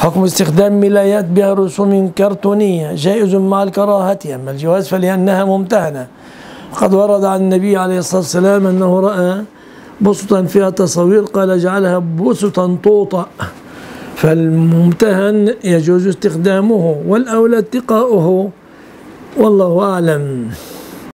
حكم استخدام ملايات بها رسوم كرتونية جائز مع الكراهة، أما الجواز فلأنها ممتهنة. قد ورد عن النبي عليه الصلاة والسلام أنه رأى بسطا فيها تصاوير قال جعلها بسطا طوطا، فالممتهن يجوز استخدامه والأولى اتقاؤه، والله أعلم.